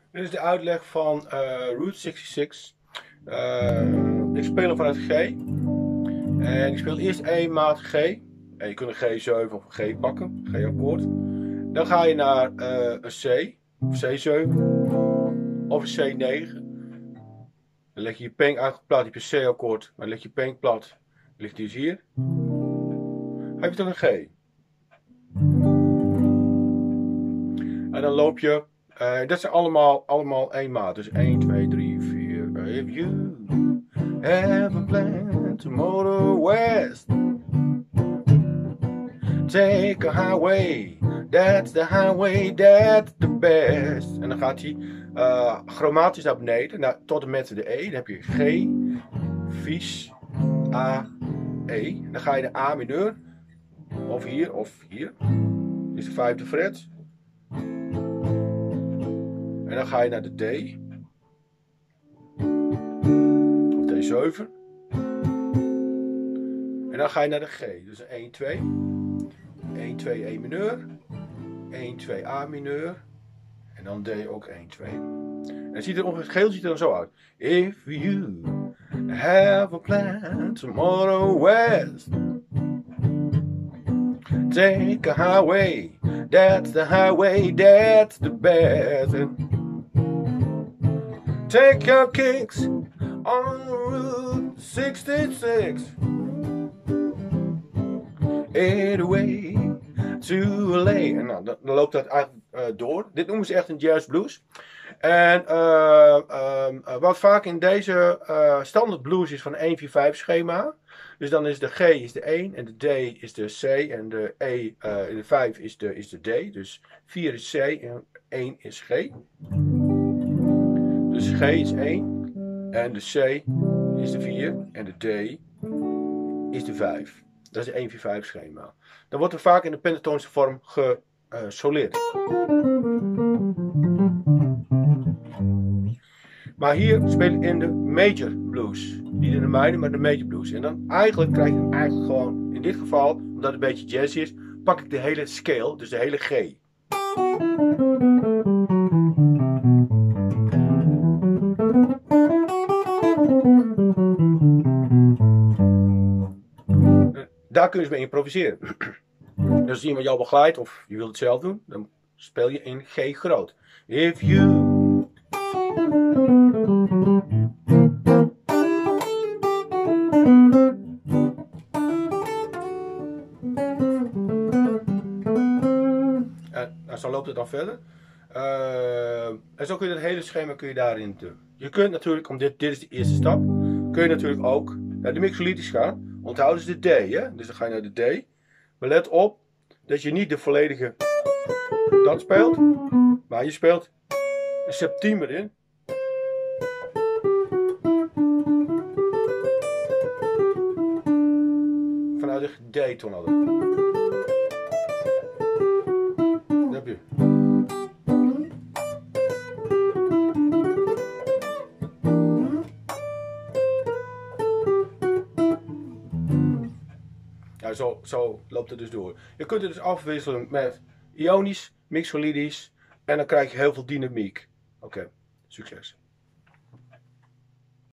Dit is de uitleg van Route 66. Ik speel hem vanuit G. En ik speel eerst één maat G. En je kunt een G7 of een G pakken, G-akkoord. Dan ga je naar een C, of C7, of een C9. Dan leg je je peng plat, je hebt een C-akkoord, maar dan leg je peng plat, ligt die dus hier. Dan heb je toch een G. En dan loop je, dat zijn allemaal één maat. Dus 1, 2, 3, 4. If you have a plan tomorrow west, take a highway, that's the highway, that's the best. En dan gaat hij chromatisch naar beneden, tot en met de E. Dan heb je G, vies, A, E. Dan ga je de A mineur, of hier, is de vijfde fret. En dan ga je naar de D, of D7. En dan ga je naar de G, dus 1, 2. 1, 2, E mineur. 1, 2, A mineur. En dan D ook 1, 2. En het geheel ziet er dan zo uit. If you have a plan tomorrow west, take a highway, that's the highway, that's the best. Take your kicks on Route 66. Away to LA. En nou, dan loopt dat eigenlijk door. Dit noemen ze echt een jazz blues. En wat vaak in deze standaard blues is van 1-4-5 schema. Dus dan is de G is de 1 en de D is de C en de E de 5 is de D. Dus 4 is C en 1 is G. Dus G is 1 en de C is de 4 en de D is de 5. Dat is een 1-4-5 schema. Dan wordt er vaak in de pentatonische vorm gesoleerd. Maar hier speel ik in de major blues. Niet in de minor, maar de major blues. En dan eigenlijk krijg je hem gewoon, in dit geval, omdat het een beetje jazzy is, pak ik de hele scale, dus de hele G. Daar kun je dus mee improviseren. Dus als iemand jou begeleidt of je wilt het zelf doen, dan speel je in G groot. If you en zo loopt het dan verder. En zo kun je het hele schema daarin doen. Je kunt natuurlijk, dit is de eerste stap, kun je natuurlijk ook naar de mixolydisch gaan. Onthoud dus de D, hè? Dus dan ga je naar de D. Maar let op dat je niet de volledige dat speelt, maar je speelt een septiem erin. Vanuit de D-toon hadden. Dat heb je. Ja, zo loopt het dus door. Je kunt het dus afwisselen met ionisch, mixolydisch en dan krijg je heel veel dynamiek. Oké, succes.